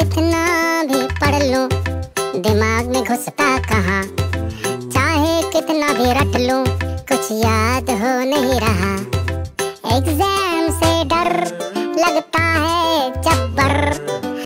कितना भी पढ़ लूं दिमाग में घुसता कहाँ, चाहे कितना भी रट लूं कुछ याद हो नहीं रहा। एग्जाम